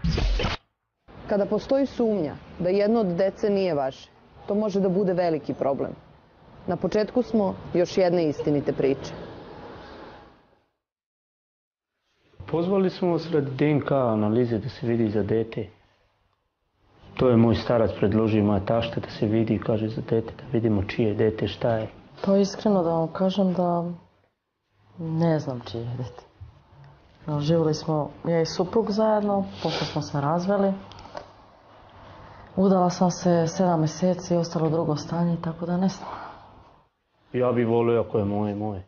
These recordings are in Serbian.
Kada postoji sumnja da jedno od dece nije vaše, to može da bude veliki problem. Na početku smo još jedne istinite priče. Pozvali smo vas radi DNK analize da se vidi za dete. To je moj starac predložio, moja tašta, da se vidi, kaže, za dete, da vidimo čije je dete, šta je. Pa iskreno da vam kažem da ne znam čije je dete. Živjeli smo ja i suprug zajedno, posle smo se razveli. Udala sam se 7 mjeseci i ostalo drugo stanje, tako da ne znam. Ja bi volio ako je moje.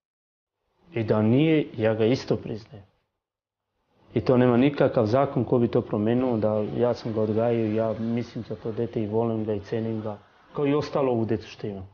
I da nije, ja ga isto priznajem. I to nema nikakav zakon ko bi to promenuo, da ja sam ga odgajio, ja mislim za to dete i volim ga i cenim ga, kao i ostalo ovu djecu što imam.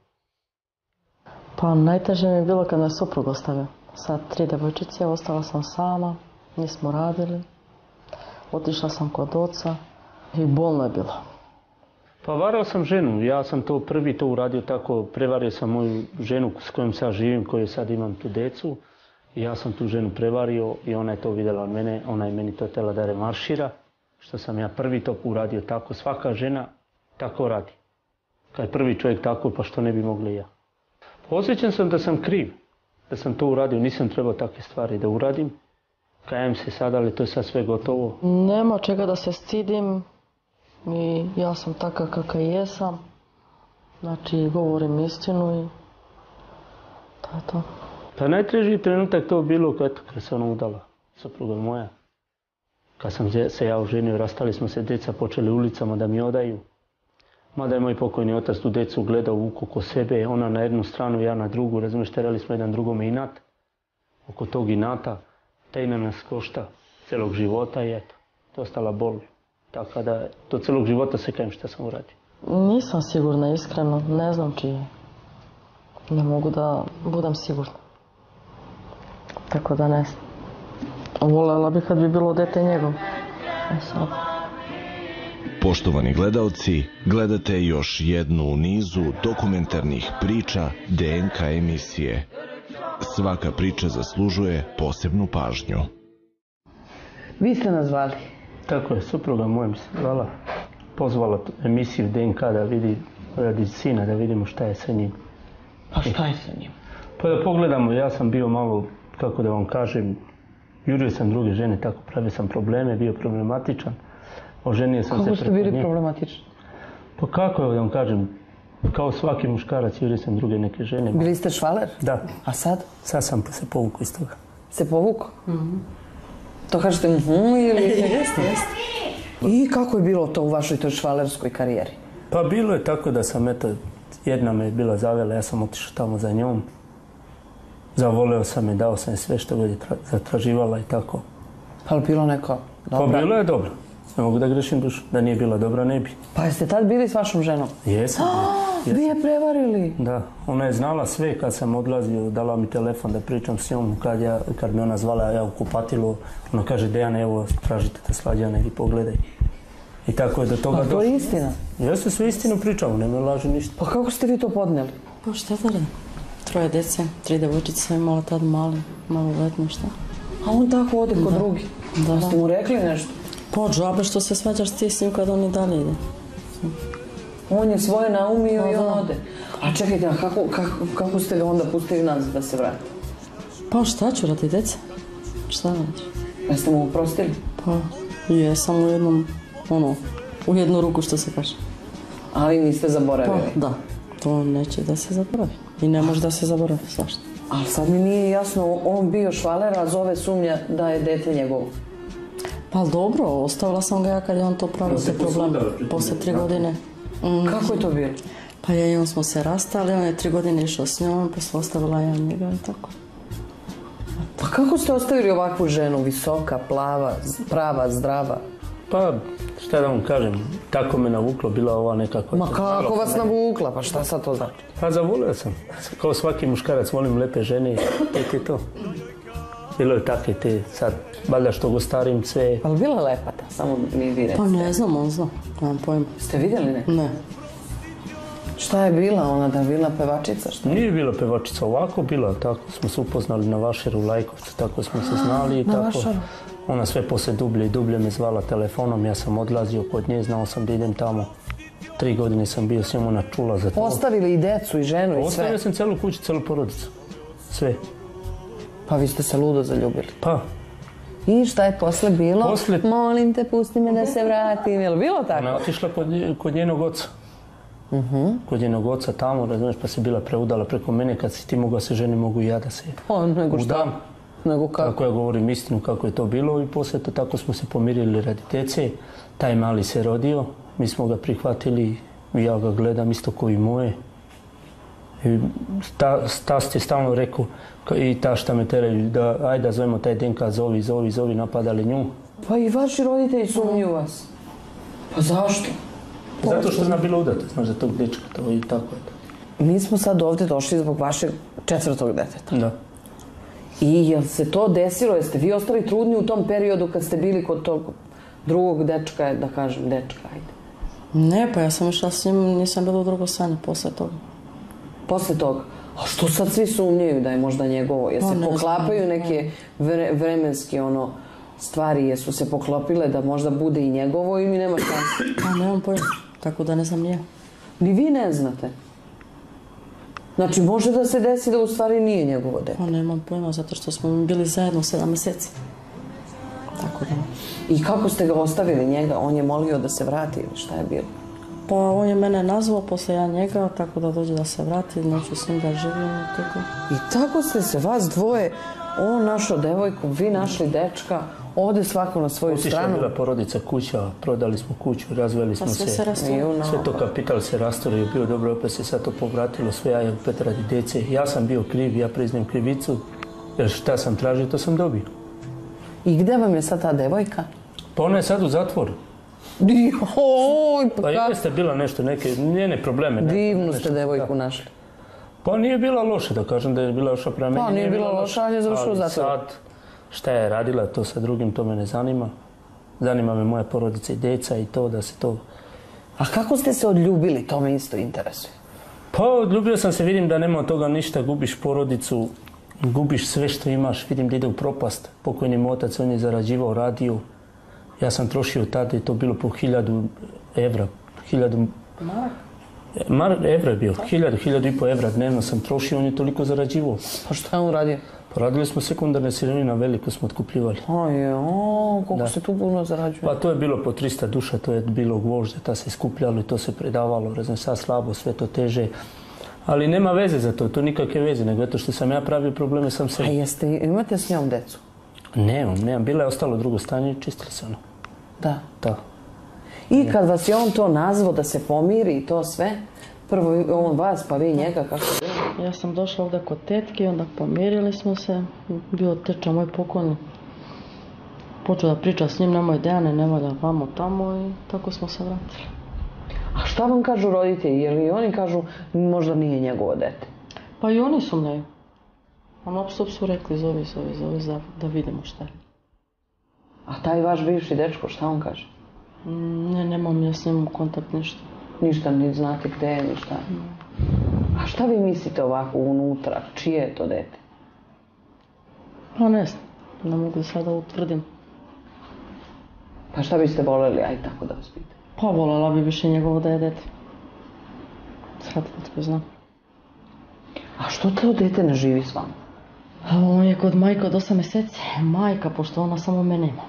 Pa najteže mi je bilo kad me suprug ostavio. Sad 3 devojčice, ostala sam sama, nismo radili. Otišla sam kod oca i bolno je bilo. Pa varao sam ženu, ja sam to prvi to uradio tako, prevario sam moju ženu s kojom sad živim, koju sad imam tu decu. Ja sam tu ženu prevario i ona je to vidjela od mene, ona je meni to htjela da remaršira, što sam ja prvi to uradio tako, svaka žena tako radi. Kad je prvi čovjek tako, pa što ne bi mogli ja. Osjećam sam da sam kriv, da sam to uradio, nisam trebao takve stvari da uradim. Kajem se sad, ali to je sad sve gotovo. Nema čega da se stidim i ja sam taka kakav jesam. Znači, govorim istinu i to je to. Pa najteži trenutak to bilo kad se ona udala, supruga moja. Kad sam se ja oženio, rastali smo se, djeca počeli ulicama da mi odaju. Mada je moj pokojni otac tu djecu gledao vuku oko sebe, ona na jednu stranu, ja na drugu, razumiješ, terali smo jedan drugome inat. Oko tog inata, ta ina nas košta celog života i eto, to je ostala bol. Tako da, do celog života se kajem šta sam uradio. Nisam sigurna, iskreno, ne znam čije. Ne mogu da budem sigurna. Tako da ne znam. Voljela bi kad bi bilo dete njegov. Sad. Poštovani gledaoci, gledate još jednu u nizu dokumentarnih priča DNK emisije. Svaka priča zaslužuje posebnu pažnju. Vi ste nas zvali? Tako je, supruga moja mi se zvala. Pozvala emisiju DNK da vidi, radi sina, da vidimo šta je sa njim. Pa šta je sa njim? Pa da pogledamo, ja sam bio malo, kako da vam kažem, jurio sam druge žene, tako pravio sam probleme, bio problematičan. Oženio sam se kako ste bili problematični? Pa kako da vam kažem, kao svaki muškarac jurio sam druge neke žene. Bili ste švaler? Da. A sad? Sad sam se povukao iz toga. Se povukao? To kažete ili... Jeste. I kako je bilo to u vašoj toj švalerskoj karijeri? Pa bilo je tako da sam, eto, jedna me je bila zavela, ja sam otišao tamo za njom. Zavoleo sam je, dao sam je sve što god je zatraživala i tako. Pa li bilo neko dobro? Pa bilo je dobro. Ne mogu da grešim dušu. Da nije bila dobra, ne bi. Pa jeste tad bili s vašom ženom? Jesam. Vi je prevarili? Da. Ona je znala sve kad sam odlazio, dala mi telefon da pričam s njom. Kad me ona zvala, ja u kupatilu, ona kaže, Dejane, evo, tražite te Slađana, idi pogledaj. I tako je do toga došlo. Pa to je istina? Ja se sve istinu pričam, ne me lažu ništa. Pa kako ste vi to podnijeli? Pa šta da radim? 3 djece, 3 devojčice sam imala tad maloletno, šta? A on tako ode kod drugi? Da. Ste mu rekli nešto? Pa džabe što se svađaš ti s njim kad on i dalje ide. On je svoje naumio i on ode. A čekajte, kako ste ga onda pustili nazad da se vrati? Pa šta ću radi djece? Šta radiš? Jeste mu oprostili? Pa jesam u jednom, u jednu ruku što se kaže. Ali niste zaboravili? Pa da, to neće da se zaboravi. I ne može da se zaboravi, svašta. Ali sad mi nije jasno, on bio švaler, a zove sumnja da je dete njegovo. Pa dobro, ostavila sam ga ja kad je on to pravio te probleme. Posle 3 godine. Kako je to bilo? Pa ja i on smo se rastali, on je 3 godine išao s njom, posle ostavila ja njega i tako. Pa kako ste ostavili ovakvu ženu, visoka, plava, prava, zdrava? Pa, šta da vam kažem, tako me navuklo, bila ova nekakva... Ma kako vas navukla, pa šta sad to znači? Pa zavolio sam, kao svaki muškarac, volim lepe žene i tek je to. Bilo je takve te, sad, valjda što go starim sve... Pa li bila lepata, samo mi vi recite? Pa ne znam, on zna, nemam pojma. Ste vidjeli ne? Ne. Šta je bila ona, da je bila pevačica? Šta? Nije bila pevačica, ovako bila, tako smo se upoznali na Vašaru u Lajkovcu, tako smo se znali i tako. Na Vašaru? Ona sve poslije dublje i dublje me zvala telefonom, ja sam odlazio kod nje, znao sam da idem tamo. 3 godine sam bio s njom, ona čula za to. Ostavili i decu i ženu i sve? Ostavio sam celu kuću, celu porodicu. Sve. Pa vi ste se ludo zaljubili. Pa. I šta je posle bilo? Posle... Molim te, pusti me da se vratim. Je li bilo tako? Ona je otišla kod njenog oca. Kod njenog oca tamo, razumiješ, pa se bila preudala preko mene. Kad si ti mogla se ženi, mogu i ja da se Nego šta? udam. Nego kako? Tako ja govorim istinu kako je to bilo i poslije to tako smo se pomirili radi djece. Taj mali se rodio, mi smo ga prihvatili, ja ga gledam isto kao i moje. I tast je stalno rekao i tašta me teraju da ajde da zovemo taj DNK, zovi, napadali nju. Pa i vaši roditelji sumnju vas. Pa zašto? Zato što je ona bila udata, znaš, za tog dečka, to i tako je to. Mi smo sad ovdje došli zbog vašeg 4. deteta. Da. I jel se to desilo, jeste vi ostali trudni u tom periodu kad ste bili kod tog drugog dečka, da kažem dečka, ajde? Ne, pa ja sam išla s njim, nisam bila u drugoj stani posle toga. Posle toga? A što sad svi sumnjaju da je možda njegovo? Jer se poklapaju neke vremenske stvari, jesu se poklopile da možda bude i njegovo ili nema šanse? Pa nemam pojma, tako da ne znam nije. Ni vi ne znate? Znači, može da se desi da u stvari nije njegovo dete? Pa nemam pojma, zato što smo bili zajedno 7 mjeseci. Tako da. I kako ste ga ostavili njega? On je molio da se vrati ili šta je bilo? Pa on je mene nazvao, posle ja njega, tako da dođe da se vrati, neću s njim da živim. I tako ste se vas dvoje, on našao devojku, vi našli dečka, ode svako na svoju stranu. Otišla bila porodica, kuća, prodali smo kuću, razveli smo se. Pa sve se rastorilo. Sve to kapital se rastorio, bio dobro, opet se sad to povratilo, sve ja opet radi djece. Ja sam bio kriv, ja priznajem krivicu, jer šta sam tražio, to sam dobio. I gdje vam je sad ta devojka? Pa ona je sad u zatvoru. Oj, pa jeste bila nešto, neke njene probleme. Divnu ste devojku našli. Pa nije bila loša, da kažem da je bila loša prema meni. Pa nije bila loša, ali je završila u zatvoru. Sad, šta je radila, to sa drugim, to me ne zanima. Zanima me moja porodica i deca i to da se to... A kako ste se odljubili, to me isto interesuje. Pa odljubio sam se, vidim da nema od toga ništa, gubiš porodicu, gubiš sve što imaš, vidim da ide u propast. Pokojni moj otac, on je zarađivao, radio. Ja sam trošio tada i to bilo po 1000 evra. 1000 evra je bio, 1000 evra dnevno sam trošio, on je toliko zarađivao. Pa šta je on radio? Pa radili smo sekundarne sirovine, na veliko smo otkupljivali. Koliko se tu puno zarađuje? Pa to je bilo po 300 duša, to je bilo gvožđe, ta se skupljalo i to se predavalo, razne sad slabo, sve to teže. Ali nema veze za to, to nikakve veze, nego eto što sam ja pravio probleme sam sebi. A imate s njom decu? Nemam, bila je ostalo drugo stanje i čistili se ono. Da? Da. I kad vas je on to nazvao da se pomiri i to sve, prvo on vas pa vi njega, kako je bilo? Ja sam došla ovdje kod tetke i onda pomirili smo se, bio teča moj pokojni. Počeo da priča s njim, nemoj Dejane, nemoj da vamo tamo i tako smo se vratili. A šta vam kažu roditelji? Jer i oni kažu možda nije njegovo dete? Pa i oni sumnjaju. Non stop su rekli zovi da vidimo šta je. A taj vaš bivši dečko, šta on kaže? Ne, nemam ja s njim kontakt ništa. Ništa, ni znate gde je, ništa? A šta vi mislite ovako unutra? Čije je to dete? Pa ne znam, ne mogu sada utvrdim. Pa šta biste voljeli, aj tako da vas pitam? Pa voljela bi više njegovo da je dete. Sad tko zna. A što to dete ne živi s vama? On je kod majke od 8 mjeseci. Majka, pošto ona samo mene ima.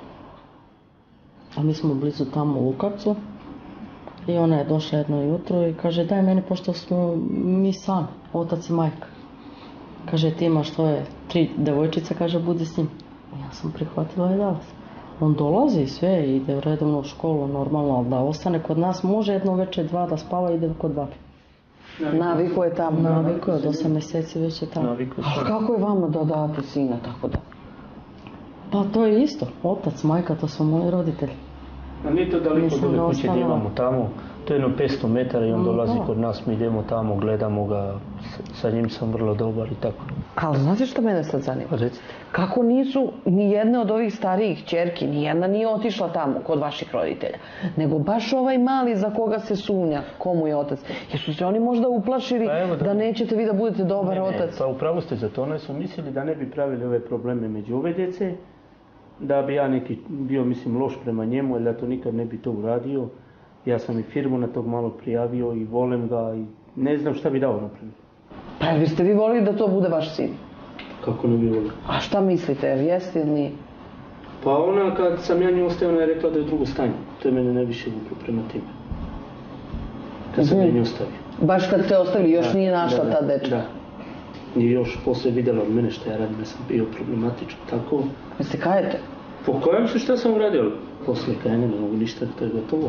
A mi smo blizu tamo u Lukavcu. I ona je došla jedno jutro i kaže daj meni, pošto smo mi sami, otac i majka. Kaže ti imaš tvoje 3 devojčice, kaže budi s njim. Ja sam prihvatila i dala. On dolazi i sve, ide redovno u školu, normalno, ali da ostane kod nas, može jedno večer 2 da spava i ide kod babi. Naviku je tamo? Naviku je, od 8 mjeseci već je tamo. A kako je vama da date sina tako da? Pa to je isto, otac, majka, to su moji roditelji. A nije to daleko od ove kuće gdje imamo tamo, to je jedno 500 metara i on dolazi kod nas, mi idemo tamo, gledamo ga, sa njim sam vrlo dobar i tako. Ali znate što mene sad zanima? Recite. Kako nisu ni jedne od ovih starijih ćerki, ni jedna nije otišla tamo kod vaših roditelja, nego baš ovaj mali za koga se sumnja, komu je otac. Jesu se oni možda uplašili da nećete vi da budete dobar otac? Pa upravo ste za to, oni su mislili da ne bi pravili ove probleme među ove djece da bi ja neki bio, mislim, loš prema njemu, ili da to nikad ne bi to uradio. Ja sam i firmu na tog malo prijavio i volim ga i ne znam šta bi dao napraviti. Pa jel biste vi volili da to bude vaš sin? Kako ne bi volio? A šta mislite, jel jeste ili nije? Pa ona, kad sam ja nju ostavio, ona je rekla da je drugo stanje. To je mene najviše vuklo prema time. Kad sam ja nju ostavio. Baš kad te ostavili, još nije našla ta dečka? Da. I još poslije vidjela od mene šta ja radim, da sam bio problematičan, tako. Jel se kajete? Pokajam se šta sam uradio, ali poslije kajanja ne mogu ništa, to je gotovo.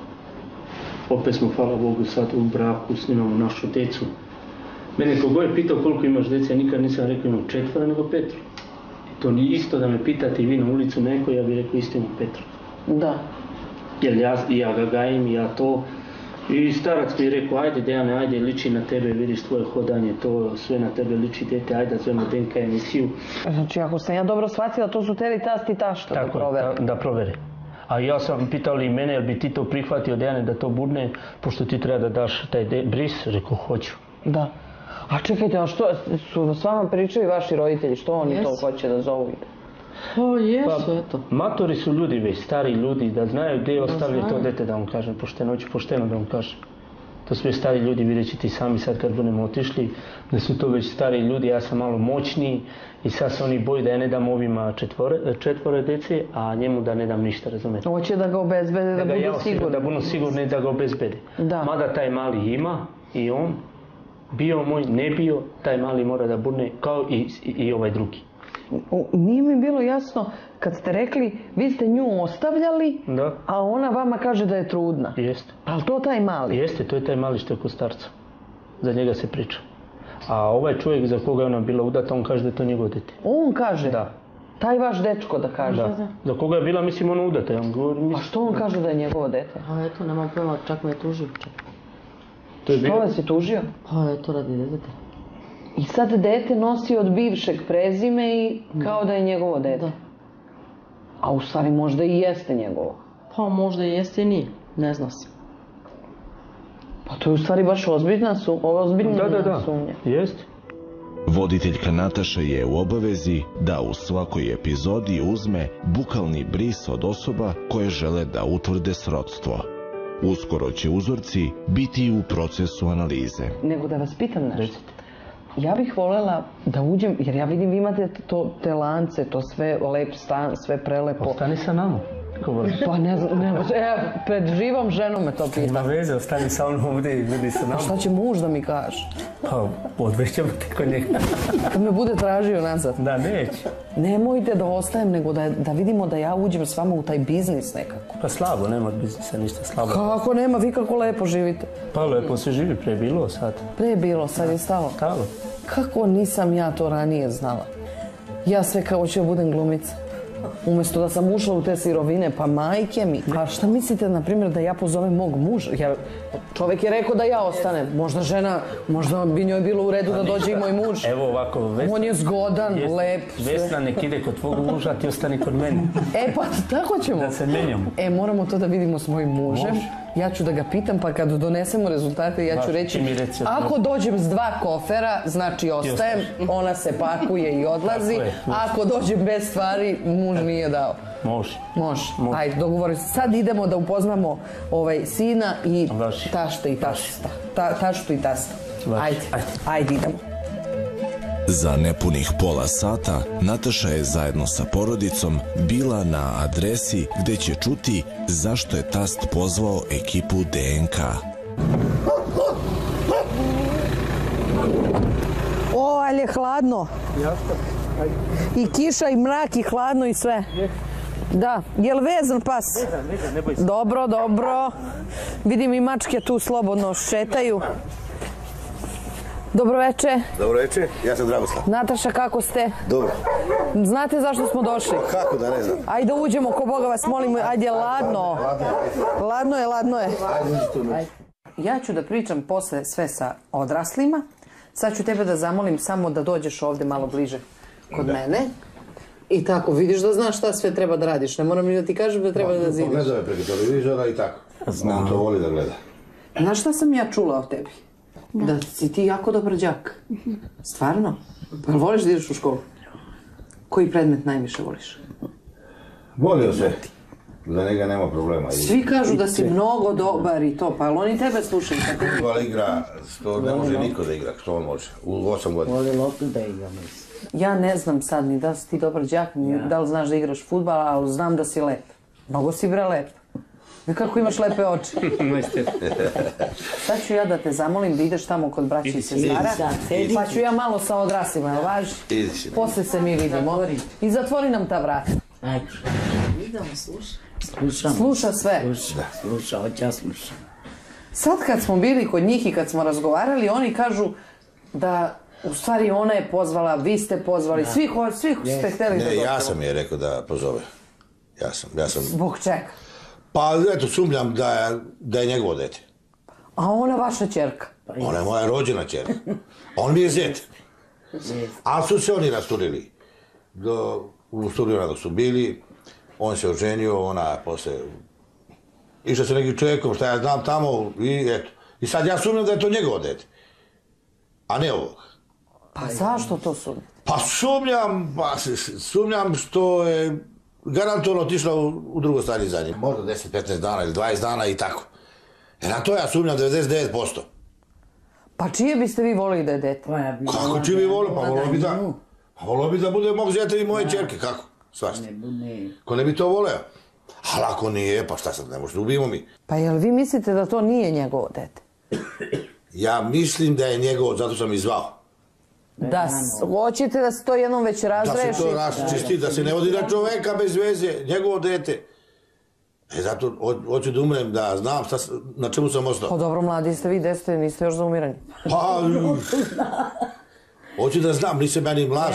Opet smo, hvala Bogu, sad u braku, snimamo našu decu. Mene kogo je pitao koliko imaš djece, ja nikad nisam rekao imam 4 nego 5. I to nije isto da me pitate i vi na ulicu neko, ja bih rekao isto imam 5. Da. Jer ja ga gajim i ja to. I starac mi je rekao, ajde Dejane, ajde, liči na tebe, vidiš tvoje hodanje, to sve na tebe liči, dete, ajde da zovemo DNK emisiju. Znači, ako sam ja dobro shvatila, to su teli tast i tašta da provere. Tako, da provere. A ja sam pitao li mene, jel bi ti to prihvatio, Dejane, da to budne, pošto ti treba da daš taj bris, rekao, hoću. Da. A čekajte, a što su s vama pričali vaši roditelji, što oni to hoće da zovu? O, jesu, eto. Matori su ljudi već, stari ljudi, da znaju gdje je ostavili to dete, da vam kažem, pošteno da vam kažem. To sve stari ljudi, vidjet ćete sami sad kad budemo otišli, da su to već stari ljudi, ja sam malo moćniji i sad se oni boji da ja ne dam ovima 4 djece, a njemu da ne dam ništa, razumete? Hoće da ga obezbede, da budu sigurni. Da budu sigurni da ga obezbede. Mada taj mali ima i on, bio moj, ne bio, taj mali mora da budne kao i ovaj drugi. Nije mi bilo jasno kad ste rekli, vi ste nju ostavljali, a ona vama kaže da je trudna. Jeste. Ali to taj mali? Jeste, to je taj mali što je kod starca. Za njega se priča. A ovaj čovjek za koga je ona bila udata, on kaže da je to njegov dete. On kaže? Da. Taj vaš dečko da kaže? Da. Za koga je bila, mislim, ona udata. Ja govorim, a što on kaže da je njegovo dete? A eto, nemam pojma, čak me je tužio. Što vas je tužio? Pa eto, radi deteta. I sad dete nosi od bivšeg prezime i kao da je njegovo dete. Da. A u stvari možda i jeste njegovo. Pa možda i jeste i nije, ne zna se. Pa to je u stvari baš ozbiljna sumnja. Da, jeste. Voditeljka Nataša je u obavezi da u svakoj epizodi uzme bukalni bris od osoba koje žele da utvrde srodstvo. Uskoro će uzorci biti u procesu analize. Nego da vas pitam nešto. Ja bih voljela da uđem, jer ja vidim vi imate te lance, to sve lep stan, sve prelepo. Ostani sa nama. Pa ne znam, pred živom ženom me to pita. Ima veze, ostani sa mnom ovdje i budi sa nama. A šta će muž da mi kaže? Pa odvećemo te kod njega. Kad me bude tražio nazad. Da, neće. Nemojte da ostajem, nego da vidimo da ja uđem s vama u taj biznis nekako. Pa slabo, nema od biznisa ništa slabo. Kako nema, vi kako lepo živite. Pa lepo se živi, pre je bilo sad. Pre je bilo, sad je stalo. Stalo. Kako nisam ja to ranije znala? Ja sve kao ću budem glumica. Umjesto da sam ušla u te sirovine, pa majke mi. A šta mislite, na primjer, da ja pozovem mog muža? Jer čovjek je rekao da ja ostanem. Možda žena, možda bi njoj bilo u redu da dođe i moj muž. Evo ovako, on je zgodan, lep. Vesna nek ide kod tvog muža, ti ostani kod mene. Pa tako ćemo. Da se menjamo. Moramo to da vidimo s mojim mužem. Ja ću da ga pitam, pa kad donesemo rezultate, ja ću reći, ako dođem s 2 kofera, znači ostajem, ona se pakuje i odlazi. Ako dođem bez stvari, muž nije dao. Može. Ajde, dogovorimo se. Sad idemo da upoznamo sina i taštu i tasta. Ajde, idemo. Za nepunih pola sata Nataša je zajedno sa porodicom bila na adresi gde će čuti zašto je tast pozvao ekipu DNK. Ali je hladno. I kiša i mrak i hladno i sve. Da, je li vezan pas? Vezan, ne boj se. Dobro. Vidim i mačke tu slobodno šetaju. Dobro večer. Dobro večer, ja sam Dragoslav. Nataša, kako ste? Dobro. Znate zašto smo došli? Kako da ne znam? Ajde uđemo, ko Boga vas molim, ajde, ladno. Ladno je. Ja ću da pričam posle sve sa odraslima. Sad ću tebe da zamolim samo da dođeš ovde malo bliže kod mene. I tako, vidiš da znaš šta sve treba da radiš. Ne moram ni da ti kažem da treba da zidiš. Pogledao je preko televizora i tako. Znam, to voli da gleda. Znaš šta sam ja čula o tebi? Da si ti jako dobar đak. Stvarno? Pa voliš da ideš u školu? Koji predmet najviše voliš? Volio se. Za njega nema problema. Svi kažu da si mnogo dobar i to, pa ali oni tebe slušaju. Futbal igra, što ne može niko da igra, što on može. U 8 godina. Voli loptu da igra, mislim. Ja ne znam sad ni da si ti dobar đak, ni da li znaš da igraš fudbal, ali znam da si lep. Mnogo si bre lep. I kako imaš lepe oči. Sad ću ja da te zamolim da ideš tamo kod braća i sestara, pa ću ja malo sa odraslima, jel važi? Posle se mi vidimo. I zatvori nam ta vrata. Ajde. Idemo, slušaj. Slušam. Sluša sve. Sluša, hoće ja slušam. Sad kad smo bili kod njih i kad smo razgovarali, oni kažu da u stvari ona je pozvala, vi ste pozvali, svih ste hteli da Ne, dođu. ja sam je rekao da pozove. Ja sam... Zbog čega? Pa eto, sumnjam da je njegovo dete. A ona vaša ćerka? Ona je moja rođena ćerka. On mi je zet. Ali su se oni rasturili. U studiju dok su bili, on se oženio, ona posle... Išla se nekim čovjekom, šta ja znam tamo, i eto. I sad ja sumnjam da je to njegovo dete. A ne ovog. Pa zašto to sumnjam? Pa sumnjam što je garantovano otišla u drugo stanje za njim. Možda 10-15 dana ili 20 dana i tako. Na to ja sumnjam 99%. Pa čije biste vi volili da je dete? Kako čije bi volio? Pa volio bi da bude mog zeta i moje čerke, kako? Svašta. Ko ne bi to voleo? Ali ako nije, pa šta sad, ne možda ubijemo mi. Pa jel vi mislite da to nije njegovo dete? Ja mislim da je njegovo, zato sam i zvao. Da, hoćete da se to jednom već razreši? Da se to raščisti, da se ne vodi na čoveka bez veze, njegovo dete. Zato hoću da umrem, da znam na čemu sam ostao. Pa dobro, mladi ste vi, niste još za umiranje. Pa, hoću da znam, nisam ja ni mlad,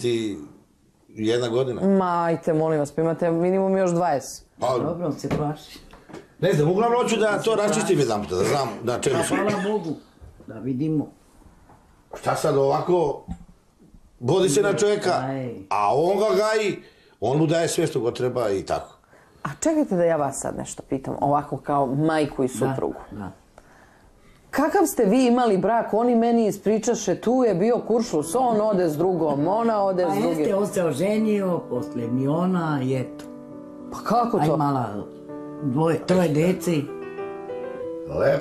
61 godina. Ma, ajte, molim vas, pa imate minimum još 20. Dobro, se plaši. Ne znam, uglavnom hoću da to raščistim jedan puta, da znam na čemu sam. Hvala Bogu, da vidimo. Šta sad ovako, vodi se na čovjeka, a on ga gaji, on mu daje sve što go treba i tako. A čekajte da ja vas sad nešto pitam, ovako kao majku i suprugu. Kakav ste vi imali brak? Oni meni ispričaše, tu je bio kuršlus, on ode s drugom, ona ode s drugim. A jeste, on se oženio, posle mi ona i eto. Pa kako to? A imala 3 deci. Lepo.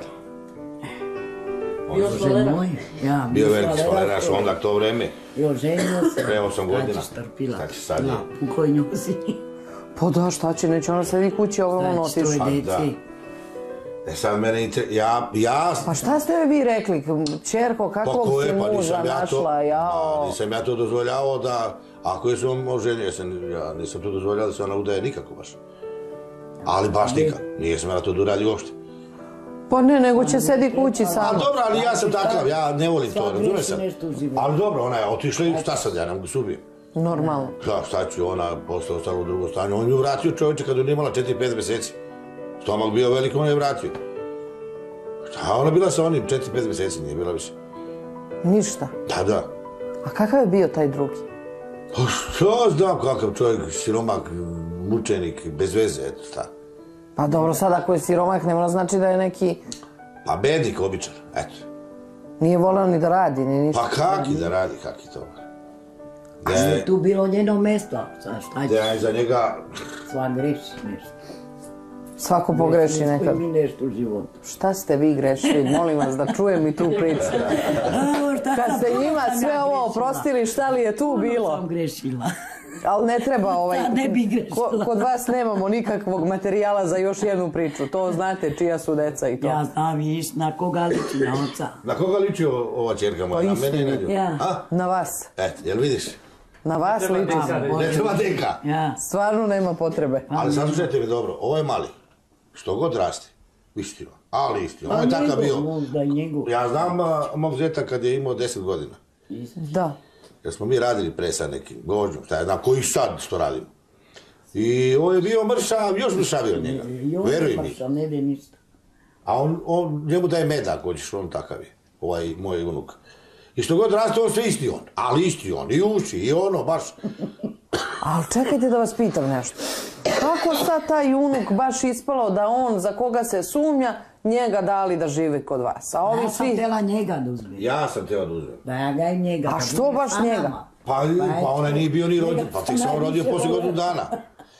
Bio školeraš? Ja, bio veliki školeraš, onda to vreme. I oženio se. Pre 8 godina. Šta ćeš trpila? Šta će sad je? U kojoj njuzi. Pa da, šta će, neće ona sedi kući ogromno otišla. Šta će 3 deci? Sad mene Pa šta ste vi rekli, čerko, kakvog si muža našla, jao? Nisam ja to dozvoljavao da, ako je se on oženio, ja nisam to dozvoljavao da se ona udaje nikako baš. Ali baš nikako, nisam ja to da uradio uopšte. Pa ne, nego će sedi kući samo. Ali dobro, ali ja sam takav, ja ne volim to, razume sam. Ali dobro, ona je otišla i šta sad, ja ne mogu se ubijem. Normalno. Šta ću, ona postala ostala u drugo stanje, on ju vratio čovječe kad je imala 4-5 mjeseci. Stomak bio velik, on je vratio. Šta, ona bila sa onim 4-5 mjeseci, nije bila više. Ništa? Da. A kakav je bio taj drugi? Pa što znam kakav čovjek, siromak, mučenik, bez veze, eto šta. Pa dobro, sad ako je siromak, ne mora znači da je neki... Pa bednik, običan, eto. Nije voleo ni da radi, ni ništa. Pa kaki da radi, kaki to. A što je tu bilo njeno mesto? Šta će? Da je za njega... Sva greši nešto. Svako pogreši nekad. Nismo mi nešto u životu. Šta ste vi grešili? Molim vas da čujem i tu priču. Kad ste njima sve ovo oprostili, šta li je tu bilo? Ono sam grešila. Ali ne treba ne bi grešila. Kod vas nemamo nikakvog materijala za još jednu priču. To znate čija su deca i to. Ja znam viš na koga liči, na oca. Na koga liči ova čerka moja? Na mene i na nju? Na vas. Eto, jel vidiš? Na vas liči. Ne treba deka. Stvarno nema potrebe. Ali saslušajte mi dobro, ovo je mali. Što god raste, istino. Ali istino. On je takav bio. Ja znam mog zeta kad je imao 10 godina. Da. Jer smo mi radili pre sa nekim gožnjom, šta je znam, koji sad što radimo. I on je bio mršav, još mršavio od njega. Veruj mi. Ne bi ništa. A on njemu daje medak, hoćeš, on takav je. Ovaj moj unuk. I što god raste, on sve isti on. Ali isti on. I uši, i ono, baš. Ali čekajte da vas pitam nešto. Kako sad taj unuk baš ispalo da on, za koga se sumnja, njega dali da živi kod vas? A ovi ja sam htjela njega da uzmem. Ja sam htjela da uzmem. Da ja ga i njega. A što baš njega? Pa ona nije bio ni rođen, pa tek sam on rodio poslije godinu dana.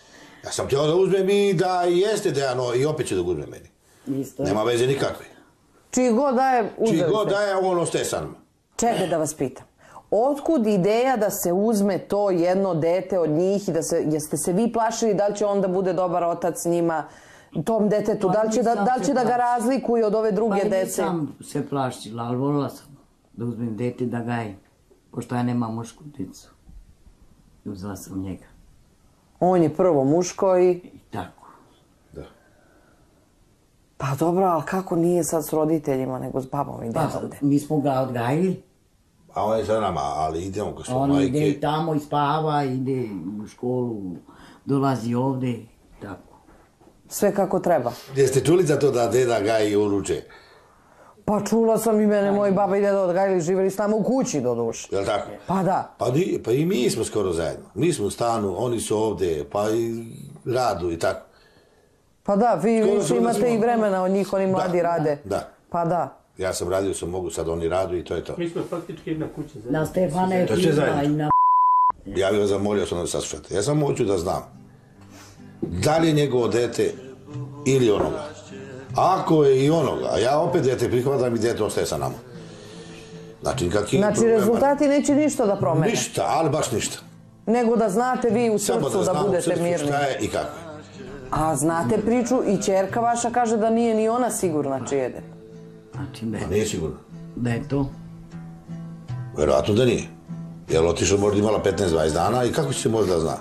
Ja sam htio da uzmem i da jeste Dejano i opet će da uzme meni. Nema veze nikakve. Čiji god daje, uzeli Čiji god ste. daje, on ostaje sa nama. Čekaj da vas pitam. Otkud ideja da se uzme to jedno dete od njih i da se, jeste se vi plašili da li će on da bude dobar otac njima, tom detetu, da li će da ga razlikuje od ove druge dece? Pa nisam se plašila, ali volila sam da uzmem dete da gajim, pošto ja nemam mušku dicu. I uzela sam njega. On je prvo muško i... I tako. Da. Pa dobro, ali kako nije sad s roditeljima, nego s babom i Pa, dedom? mi smo ga odgajili. A on je sa nama, ali idemo kod svoje On ide i majke. tamo i spava, ide u školu, dolazi ovde i tako. Sve kako treba. Jeste čuli za to da deda gaji i uruče? Pa čula sam i mene, moji baba i deda odgajili, živjeli s nama u kući do duše. Jel' tako? Pa da. Pa i mi smo skoro zajedno. Mi smo u stanu, oni su ovde, pa i radu i tako. Pa da, vi Skoro više smo da imate smo- i vremena od njih, oni mladi rade. Da. Pa da. Ja sam radio, sam mogu, sad oni radu i to je to. Mi smo faktički jedna kuća zajedno. Na Stefana je To je sve pizda zajedno. i na... Ja bih vas zamolio sam da saslušate. Ja samo hoću da znam da li je njegovo dete ili onoga. Ako je i onoga, a ja opet dete prihvatam i dete ostaje sa nama. Znači, kakvi Znači, rezultati neće ništa da promene. Ništa, ali baš ništa. Nego da znate vi u Samo srcu da da znam u budete srcu mirni. šta je i kako je. A znate priču i ćerka vaša kaže da nije ni ona sigurna čije dete. Znači A nije sigurno. da je to. Vjerojatno da nije. Jer otišao možda imala 15-20 dana i kako će se možda zna?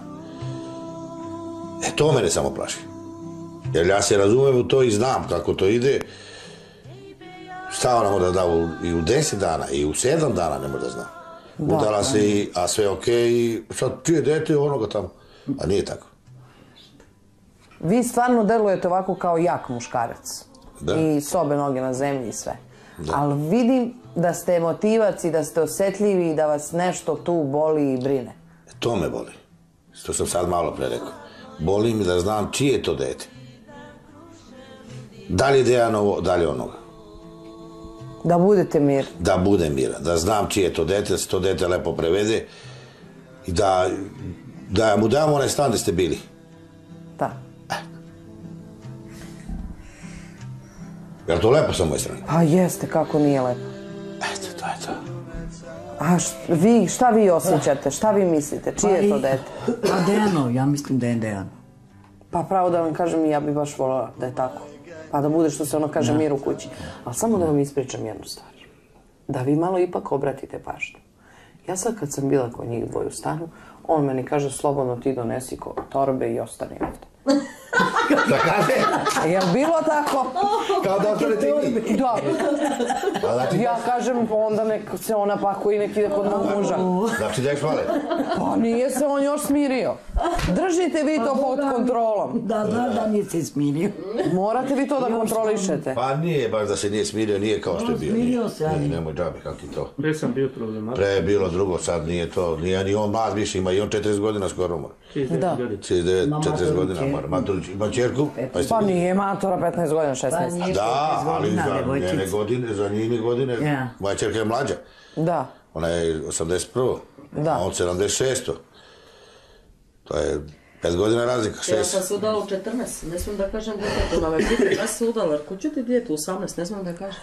To mene samo plaši. Jer ja se razumem u to i znam kako to ide. Šta ona mora da da i u 10 dana i u 7 dana ne može da zna. Udala se i, a sve okej, i sad čije dete onoga tamo. A nije tako. Vi stvarno delujete ovako kao jak muškarac. Da. I sobe noge na zemlji i sve. Ali vidim da ste emotivac i da ste osjetljivi i da vas nešto tu boli i brine. To me boli. Što sam sad malo pre rekao. Boli mi da znam čije je to dete. Da li je Dejanovo, da li je onoga. Da budete mir. Da bude miran, da znam čije je to dete, da se to dete lepo prevede i da mu damo onaj stan gde ste bili. Da. Je li to lepo sa moje strane? Pa jeste, kako nije lepo. Eto, to je to. A šta vi osjećate? Šta vi mislite? Čije je to dete? Pa Dejano, ja mislim da je Dejano. Pa pravo da vam kažem, ja bi baš voljela da je tako. Pa da bude što se ono kaže mir u kući. Ali samo da vam ispričam jednu stvar. Da vi malo ipak obratite pažnju. Ja sad kad sam bila kod njih dvoje u stanu, on meni kaže slobodno ti donesi torbe i ostani ovdje. Da kaže? Jel bilo tako? Kao da ostanete i vi. Da. A znači, Ja kažem onda nek se ona pakuje i nek ide kod mog muža. znači da je hvale. Pa nije se on još smirio. Držite vi to pod kontrolom. Da nije se smirio. Morate vi to da kontrolišete. Pa nije baš da se nije smirio, nije kao što je bio. Smirio se, ali- Nemoj džabe, kako je to. Pre sam bio problematičan. Pre je bilo drugo, sad nije to, nije ni on mlad više, ima i on 40 godina skoro mora. 69 godina. 39, Ima 40 matoru godina čerku. mora. Maturić, ima čerku? Pa nije matora 15 godina, 16. Pa nije Da, 15 ali godina, za devojčica. njene godine, za njene godine, Ja. moja čerka je mlađa. Da. Ona je 81. Da. A on 76. To je 5 godina razlika, 6. Ja sam se udala u 14, ne smijem da kažem djetetu, ona me pita, ja sam se udala, ko će ti djetu u 18, ne smijem da kažem.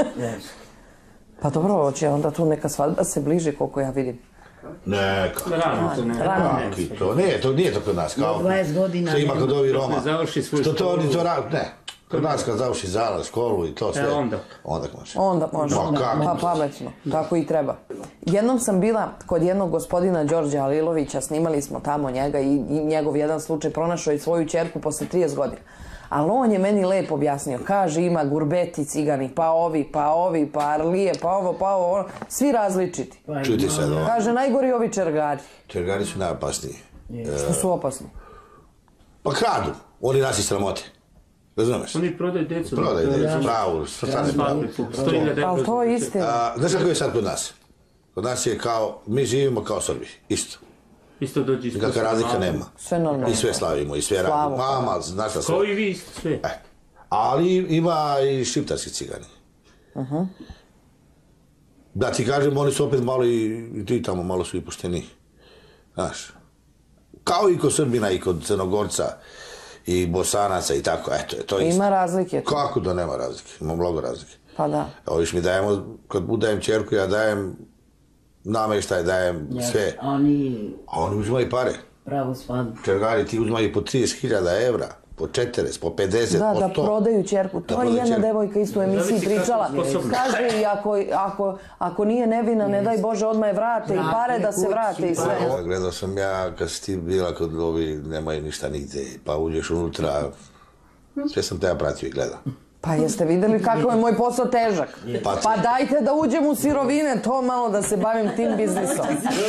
Pa dobro, hoće onda tu neka svadba se bliži koliko ja vidim. Ne, Rano to ne. Rano. Kaki to, to nije to kod nas, kao 20 godina što ima kod ovih Roma. Ne završi svoju Što to oni školu. to rade, ne. Kod nas kad završi zalaz, školu i to sve. Onda. Onda može. Onda može. Ma kako? Pa pametno, tako i treba. Jednom sam bila kod jednog gospodina Đorđa Alilovića, snimali smo tamo njega i njegov jedan slučaj pronašao i svoju ćerku posle 30 godina. Ali on je meni lepo objasnio, kaže ima gurbeti cigani, pa ovi, pa arlije, pa ovo, ono, svi različiti. Čuti sad ovo. Kaže, najgori ovi čergari, Čergari su najopasniji. što su opasni. Pa kradu, oni nas i sramote. Razumeš? Oni prodaju djecu. Prodaj djecu, pravu, stvarno pravu. Ali to je istina. Znaš kako je sad kod nas? Kod nas je kao, mi živimo kao Srbi, isto. Isto dođi iz Nikakva razlika nema. Sve normalno. I sve slavimo, i sve Slavu. radimo. Mama, znaš šta sve. Kao i vi isto sve. Ali ima i šiptarski cigani. Da ti kažem, oni su opet malo i ti tamo malo su i pošteni. Znaš, kao i kod Srbina i kod Crnogorca i Bosanaca i tako, eto je to isto. Ima razlike. Kako da nema razlike? Ima mnogo razlike. Pa da. Evo viš mi dajemo, kad dajem čerku, ja dajem nameštaj, dajem sve. A oni uzimaju pare. Pravo svadbu. Čergari ti uzimaju po 30.000 evra, po 40, po 50, po 100. Da prodaju čerku. To je jedna devojka isto u emisiji pričala. Kaže i ako nije nevina, ne daj Bože, odmah je vrate i pare da se vrate i sve. Gledao sam ja kad si ti bila kod ovi, nemaju ništa nigde, pa uđeš unutra, sve sam te ja pratio i gledao. Pa jeste videli kako je moj posao težak? Pa dajte da uđem u sirovine, to malo da se bavim tim biznisom.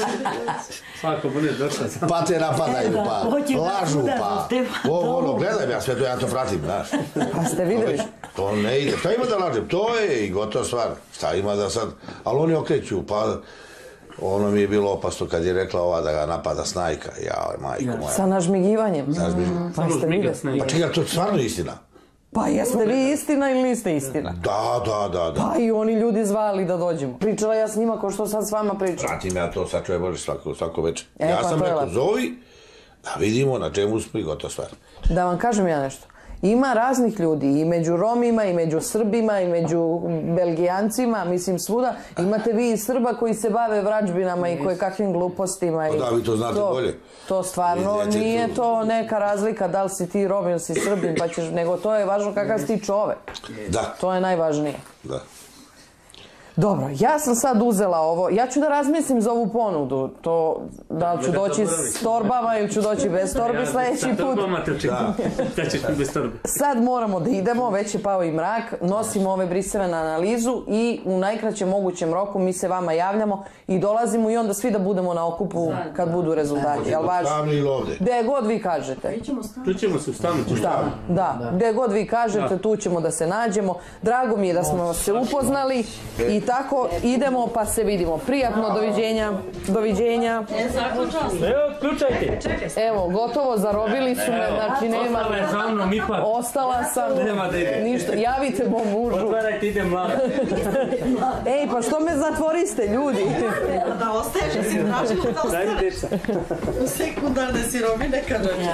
Svako bude došla. Pa te napadaju, pa lažu, pa gledaj ja sve to, ja to pratim, znaš. Pa ste videli? To ne ide, šta ima da lažem, to je i gotova stvar, šta ima da sad, ali oni okreću, pa ono mi je bilo opasno kad je rekla ova da ga napada snajka, jao, majko moja. Sa nažmigivanjem? Pa ste videli? Pa čekaj, to je stvarno istina. Pa jeste vi istina ili niste istina? Da. Pa i oni ljudi zvali da dođemo. Pričala ja s njima ko što sad s vama pričam. Pratim ja to, sad čuje Bože svako večer. Ja sam rekao, zovi, da vidimo na čemu smo i gotova stvar. Da vam kažem ja nešto. Ima raznih ljudi, i među Romima, i među Srbima, i među Belgijancima, mislim svuda. Imate vi i Srba koji se bave vrađbinama i koje kakvim glupostima. Pa da, vi to znate bolje. To stvarno nije to neka razlika da li si ti Rom ili si Srbin, nego to je važno kakav si ti čovek. Da. To je najvažnije. Da. Dobro, ja sam sad uzela ovo, ja ću da razmislim za ovu ponudu, to da li ću doći s torbama ili ću doći bez torbi sledeći put. Sa torbama te očekujem, da ćeš ti bez torbe. Sad moramo da idemo, već je pao i mrak, nosimo ove briseve na analizu i u najkraćem mogućem roku mi se vama javljamo i dolazimo i onda svi da budemo na okupu kad budu rezultati. Jel važno? Stavni ili ovde? Gde god vi kažete. Tu ćemo se ustaviti. Da, gde god vi kažete, tu ćemo da se nađemo. Drago mi je da smo se upoznali i tako idemo pa se vidimo. Prijatno, doviđenja. Evo, ključajte. Evo, gotovo, zarobili su me, znači nema... Ostala je za mnom ipak. Ostala sam... Nema da ide. Ništa, javite mom mužu. Otvarajte, idem mlada. Ej, pa što me zatvoriste, ljudi? Da ostaješ, da si tražila da ostaneš. Sekundarne sirovine kada će.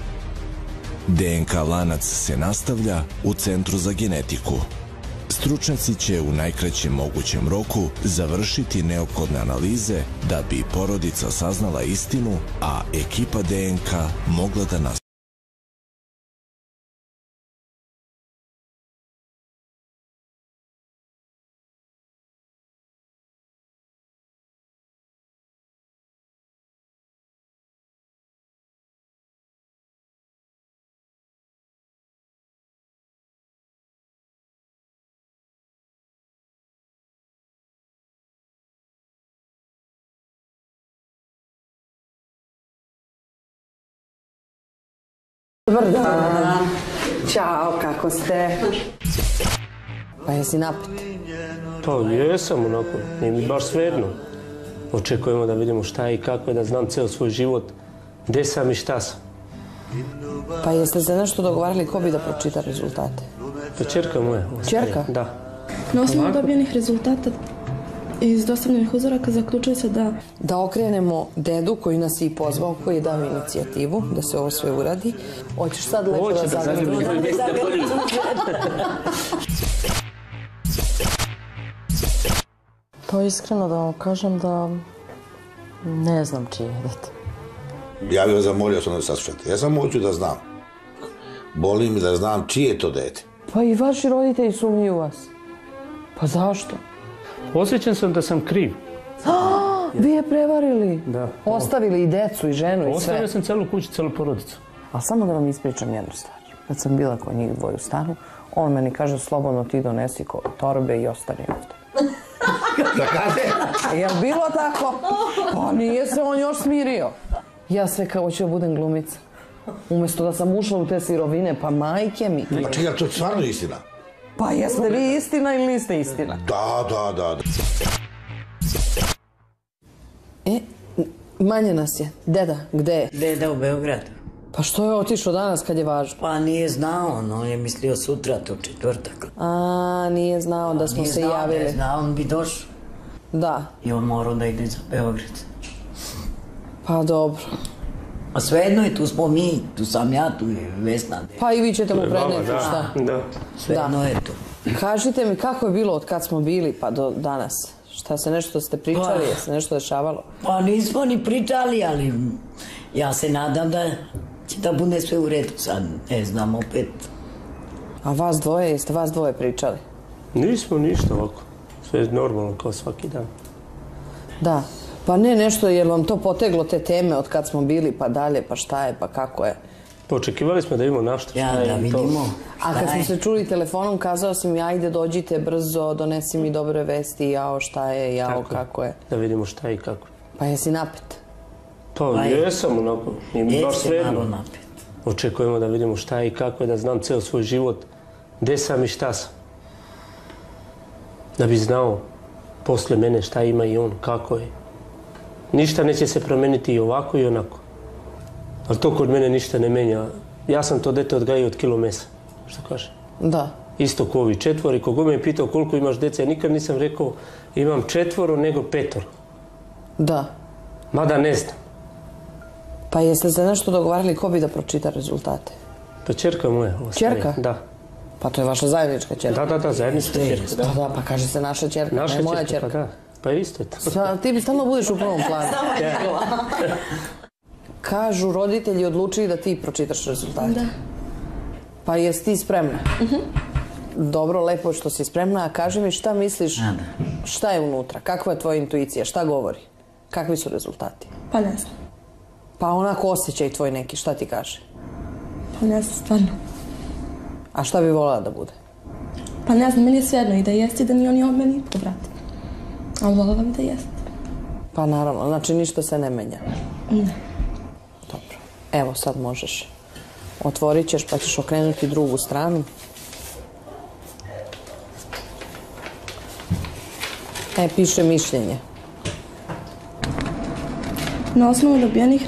DNK lanac se nastavlja u Centru za genetiku. Stručnjaci će u najkraćem mogućem roku završiti neophodne analize da bi porodica saznala istinu, a ekipa DNK mogla da nastavi. Dobar dan. Ćao, kako ste? Pa jesi napet? Pa jesam onako, nije mi baš svejedno. Očekujemo da vidimo šta je i kako je, da znam ceo svoj život, gde sam i šta sam. Pa jeste se nešto dogovarali ko bi da pročita rezultate? Pa čerka moja. Čerka? Da. Na osnovu dobijenih rezultata iz dostavljenih uzoraka zaključuje se da... Da okrenemo dedu koji nas je i pozvao, koji je dao inicijativu da se ovo sve uradi. Hoćeš sad lepo da zagrliš? To iskreno da vam kažem da ne znam čije je dete. Ja bih vas zamolio sam da saslušate. Ja samo hoću da znam. Boli mi da znam čije je to dete. Pa i vaši roditelji sumnjuju u vas. Pa zašto? Osjećam sam da sam kriv. Vi je prevarili? Da. Ostavili i decu i ženu i sve? Ostavio sam celu kuću, celu porodicu. Ali samo da vam ispričam jednu stvar. Kad sam bila kod njih dvoje u stanu, on meni kaže slobodno ti donesi torbe i ostani ovde. Da kaže? Jel bilo tako? Pa nije se on još smirio. Ja sve kao hoću da budem glumica. Umesto da sam ušla u te sirovine, pa majke mi. Pa čekaj, to je stvarno istina. Pa jeste vi istina ili niste istina? Da. Manje nas je. Deda, gde je? Deda u Beogradu. Pa što je otišao danas kad je važno? Pa nije znao, on je mislio sutra, to četvrtak. A, nije znao da smo se javili. Nije znao, on bi došao. Da. I on morao da ide za Beograd. Pa dobro. A svejedno je, tu smo mi, tu sam ja, tu je Vesna. Pa i vi ćete mu preneti, šta? Da. Svejedno je tu. Kažite mi kako je bilo od kad smo bili pa do danas? Šta se nešto ste pričali, je se nešto dešavalo? Pa nismo ni pričali, ali ja se nadam da će da bude sve u redu sad, ne znam, opet. A vas dvoje, jeste vas dvoje pričali? Nismo ništa ovako, sve je normalno kao svaki dan. Da, pa ne nešto, jer vam to poteglo te teme od kad smo bili pa dalje, pa šta je, pa kako je? Očekivali smo da imamo našta. Ja, da vidimo. A kad smo se čuli telefonom, kazao sam mi, ajde dođite brzo, donesi mi dobre vesti, jao šta je, jao kako je. Da vidimo šta i kako. Pa jesi napet? Pa jesam onako, baš svejedno. Očekujemo da vidimo šta je i kako je, da znam ceo svoj život, gde sam i šta sam. Da bi znao posle mene šta ima i on, kako je. Ništa neće se promeniti i ovako i onako. Ali to kod mene ništa ne menja. Ja sam to dete odgajio od kilo mesa, što kaže. Da. Isto ko ovi 4, kogo me je pitao koliko imaš dece, ja nikad nisam rekao imam 4 nego 5. Da. Mada ne znam. Pa jeste se nešto dogovarali ko bi da pročita rezultate? Pa ćerka moja. Ćerka? Da. Pa to je vaša zajednička ćerka? Da, zajednička ćerka. Da, pa kaže se naša ćerka, ne moja ćerka. Pa da, pa isto je to. Ti bi stalno budeš u prvom planu. Kažu roditelji odlučili da ti pročitaš rezultate. Da. Pa jesi ti spremna? Dobro, lepo što si spremna, a kaži mi šta misliš, šta je unutra, kakva je tvoja intuicija, šta govori, kakvi su rezultati? Pa ne znam. Pa onako osjećaj tvoj neki, šta ti kaže? Pa ne znam, stvarno. A šta bi voljela da bude? Pa ne znam, meni je svejedno i da jeste i da ni oni od meni povrati. Ali voljela bi da jeste. Pa naravno, znači ništa se ne menja. Ne. Dobro, evo sad možeš. Otvorit ćeš pa ćeš okrenuti drugu stranu. Piše mišljenje. Na osnovu dobijenih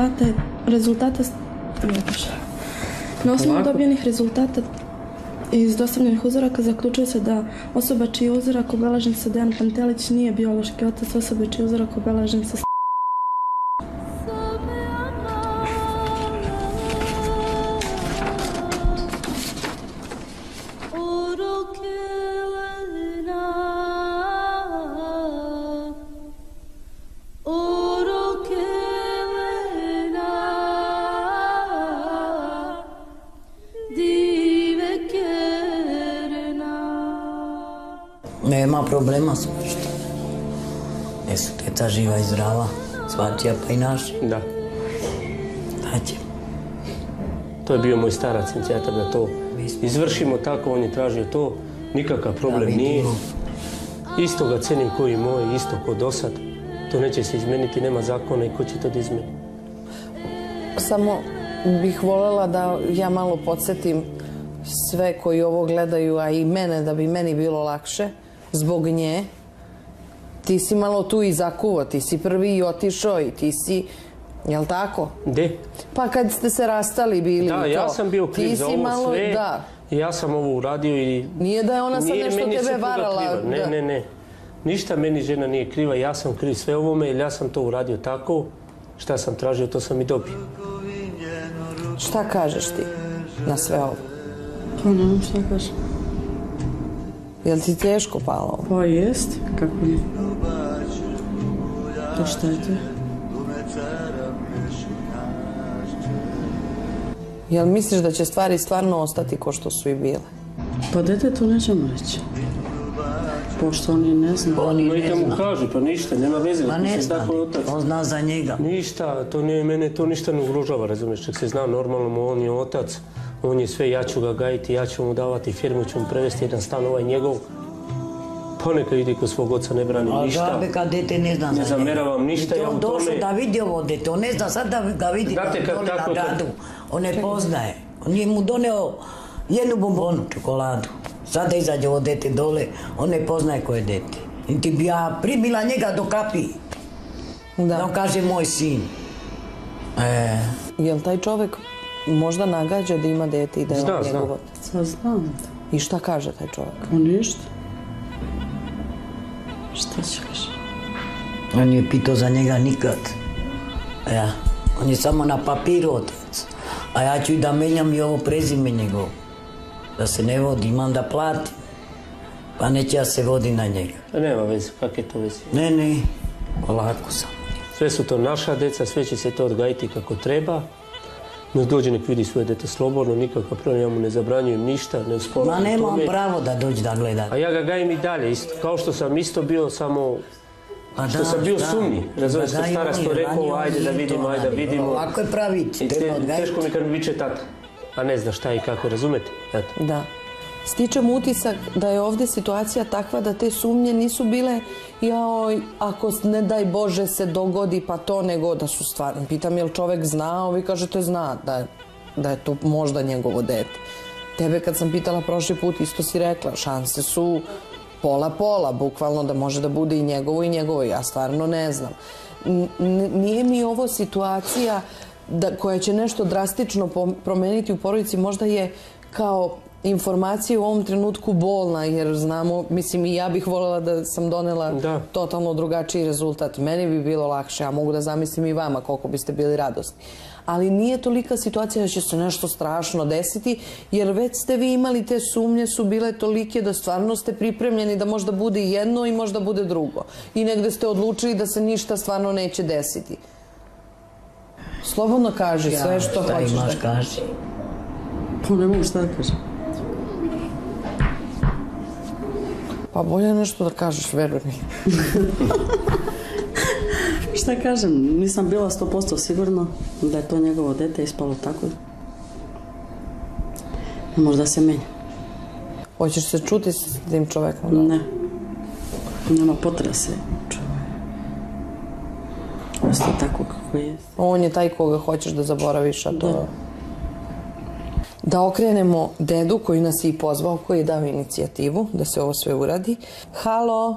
rezultata iz dostavljenih uzoraka zaključuje se da osoba čiji je uzorak obeležen sa Dejan Pantelić nije biološki otac osobe čiji je uzorak obeležen sa Nema problema s što. Jesu teca živa i zdrava, svačija pa i naša. Da. Daće. To je bio moj starac inicijator da to izvršimo tako, on je tražio to, nikakav problem nije. Isto ga cenim koji moj, isto ko do sad. To neće se izmeniti, nema zakona i ko će to da izmeni. Samo bih voljela da ja malo podsjetim sve koji ovo gledaju, a i mene, da bi meni bilo lakše, zbog nje. Ti si malo tu i zakuvo, ti si prvi i otišao i ti si, jel tako? Gde? Pa kad ste se rastali bili i to. Da, ja sam bio kriv za ovo sve, ja sam ovo uradio i... Nije da je ona sad nešto tebe varala. Ne. Ništa meni žena nije kriva, ja sam kriv sve ovome, jer ja sam to uradio tako, šta sam tražio, to sam i dobio. Šta kažeš ti na sve ovo? Pa ne znam šta kažem. Jel ti teško palo ovo? Pa jest, kako ne. To šta je to? Jel misliš da će stvari stvarno ostati ko što su i bile? Pa dete to nećemo reći. Pošto oni ne znaju. Neka mu kaže, pa ništa, nema veze. Pa ne zna, on zna za njega. Ništa, to nije mene, to ništa ne ugrožava, razumiješ, čak se zna normalno, on je otac, on je sve, ja ću ga gajiti, ja ću mu davati firmu, ću mu prevesti jedan stan, ovaj njegov. Pa neka ide kod svog oca, ne brani ništa. A žabe kad dete ne zna za njega. Ne zameravam ništa, ja u tome... Došao da vidi ovo dete, on ne zna sad da ga vidi dole na gradu. On ne poznaje. On je mu doneo jednu bombonu, čokoladu. Sada izađe ovo dete dole, on ne poznaje ko je dete. I ti bi ja primila njega do kapi. Da on kaže moj sin. Jel taj čovek možda nagađa da ima dete i da je on njegov otac? Znam. I šta kaže taj čovek? On ništa. Šta će kaže? On je pitao za njega nikad. On je samo na papiru otac. A ja ću i da menjam i ovo prezime njegovo. Da se ne vodi, imam da platim. Pa neće ja se vodi na njega. Nema veze, kak je to veze? Ne, polako sam. Sve su to naša deca, sve će se to odgajiti kako treba. Nek dođe, nek vidi svoje dete slobodno, nikakav problem, ja mu ne zabranjujem ništa, ne usporujem tome. Ma nema on pravo da dođe da gleda. A ja ga gajim i dalje, isto, kao što sam isto bio samo... Što sam bio sumnji, razumiješ, što starac to rekao, ajde da vidimo. Ako je pravić, treba odgajiti. Teško mi kad mi viče tata, a ne zna šta i kako, razumete? Da. Stičem utisak da je ovdje situacija takva da te sumnje nisu bile joj, ako ne daj Bože se dogodi pa to, nego da su stvarno. Pitam je li čovek zna, ovi kažete zna da je to možda njegovo dete. Tebe kad sam pitala prošli put isto si rekla, šanse su pola, bukvalno da može da bude i njegovo, ja stvarno ne znam. Nije mi ovo situacija koja će nešto drastično promeniti u porodici, možda je kao informacija u ovom trenutku bolna, jer znamo, mislim i ja bih voljela da sam donela totalno drugačiji rezultat. Meni bi bilo lakše, a mogu da zamislim i vama koliko biste bili radosni. Ali nije tolika situacija da će se nešto strašno desiti, jer već ste vi imali te sumnje, su bile tolike da stvarno ste pripremljeni da možda bude jedno i možda bude drugo. I negde ste odlučili da se ništa stvarno neće desiti. Slobodno kaži sve što hoćeš. Šta imaš, kaži. Pa ne mogu šta da kažem. Pa bolje nešto da kažeš, veruj mi. Šta kažem, nisam bila 100% sigurna da je to njegovo dete, ispalo tako. Možda se menja. Hoćeš se čuti s tim čovekom? Ne. Nema potreba se čuje. Ostaje tako kako je. On je taj koga hoćeš da zaboraviš, a to... Da okrenemo dedu koji nas je i pozvao, koji je dao inicijativu da se ovo sve uradi. Halo?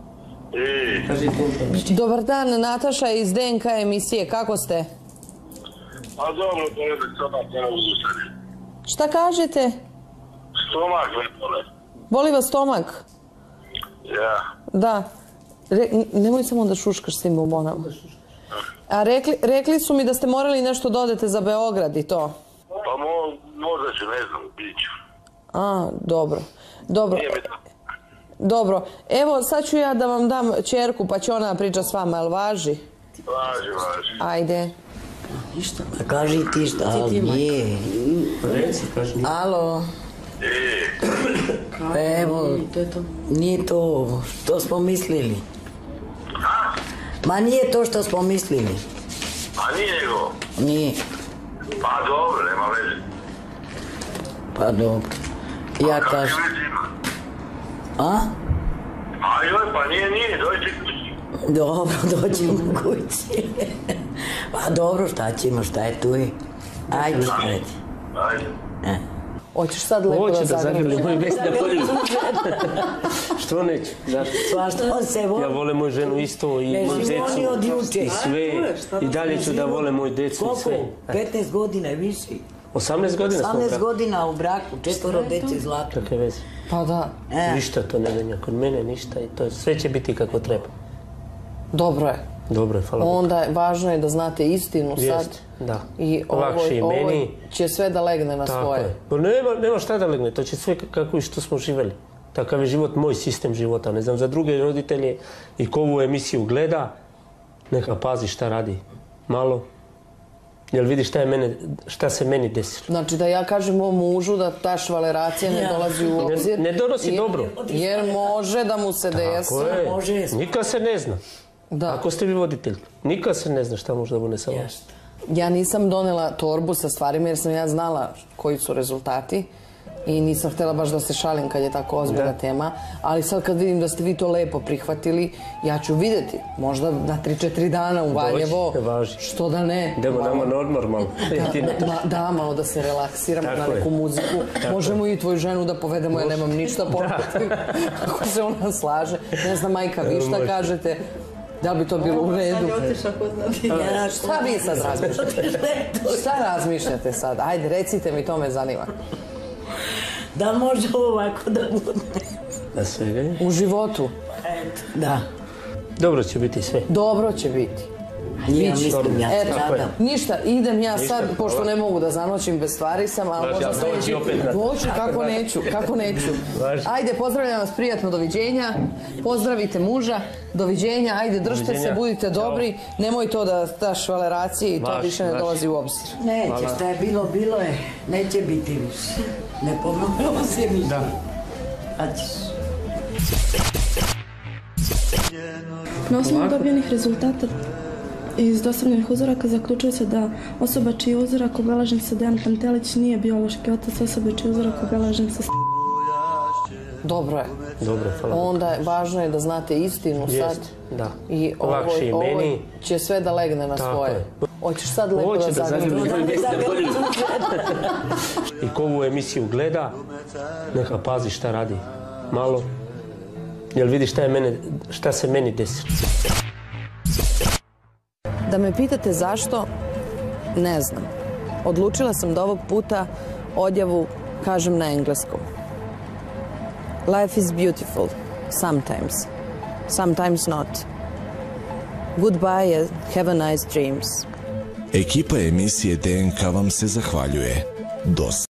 Dobar dan, Nataša iz DNK emisije, kako ste? Pa dobro, boli me stomak, ne mogu ustati. Šta kažete? Stomak me boli. Boli vas stomak? Ja. Da. Nemoj samo da šuškaš s tim bombonama. A rekli su mi da ste morali nešto da odete za Beograd i to. Pa možda ću, ne znam, bit ću. A, dobro. Dobro, evo sad ću ja da vam dam ćerku pa će ona priča s vama, jel važi? Važi. Ajde. Ništa. Kaži ti šta, nije. Alo. Evo, nije to što smo mislili. Ma nije to što smo mislili. A nije nego? Nije. Pa dobro, nema veze. Pa dobro. Ja kažem. A? A joj, pa nije, dođi kući. Dobro, dođemo kući. Pa dobro, šta ćemo, šta je tu i? Ajde. Hoćeš sad lepo da zagrliš? Moju vest da volim. Što neću? Svašta se voli. Ja volim moju ženu isto i moju decu. I sve. I dalje ću da volim moju decu i sve. Koliko? 15 godina i više. 18 godina smo u braku. 18 godina u braku, 4 dece zlato. Kakve veze? Pa da. Ništa to ne menja kod mene, ništa. I to sve će biti kako treba. Dobro je. Dobro je, hvala Bogu. Onda važno je da znate istinu sad. Jest, da. I lakše i meni. Ovo će sve da legne na svoje. Tako je. Nema šta da legne, to će sve kako i što smo živeli. Takav je život, moj sistem života. Ne znam, za druge roditelje i ko ovu emisiju gleda, neka pazi šta radi. Malo. Jel vidi šta se meni desilo? Znači da ja kažem o mužu da ta švaleracija ne dolazi u obzir. Ne donosi dobro. Jer može da mu se desi. Tako je. Nikad se ne zna. Ako ste vi voditelj, nikad se ne zna šta može da bude sa vam. Ja nisam donela torbu sa stvarima jer sam ja znala koji su rezultati i nisam htjela baš da se šalim kad je tako ozbiljna tema, ali sad kad vidim da ste vi to lepo prihvatili, ja ću vidjeti, možda na 3-4 dana u Valjevo, što da ne. Idemo nama normalno. Da, malo da se relaksiramo na neku muziku. Možemo i tvoju ženu da povedemo, ja nemam ništa protiv, ako se ona slaže. Ne znam, majka, vi šta kažete? Da bi to bilo u redu. Šta vi sad razmišljate? Šta razmišljate sad? Ajde, recite mi, to me zanima. Da može ovako da bude. Da svega? U životu? Da. Dobro će biti sve. Dobro će biti. Ništa, idem ja sad, pošto ne mogu da zanoćim bez stvari sam, ali možda sljedeći... Doći, kako neću. Ajde, pozdravljam vas, prijatno, doviđenja. Pozdravite muža, doviđenja, ajde, držite se, budite dobri. Nemoj to da daš valeracije i to više ne dolazi u obzir. Neće, šta je bilo, bilo je. Neće biti više. Ne pomoglo se mi. A ćeš. Na osnovu dobijenih rezultata iz dostavljenih uzoraka zaključuje se da osoba čiji uzorak obeležen sa Dejan Pantelić nije biološki otac osobe čiji uzorak obeležen sa... Dobro je. Onda važno je da znate istinu sad. I ovo će sve da legne na svoje. Hoćeš sad lepo da zagrliš. I ko ovu emisiju gleda, neka pazi šta radi. Malo. Jel vidi šta se meni desi? Da me pitate zašto, ne znam. Odlučila sam da ovog puta odjavu kažem na engleskom. Life is beautiful. Sometimes. Sometimes not. Goodbye and have a nice dreams. Ekipa emisije DNK vam se zahvaljuje.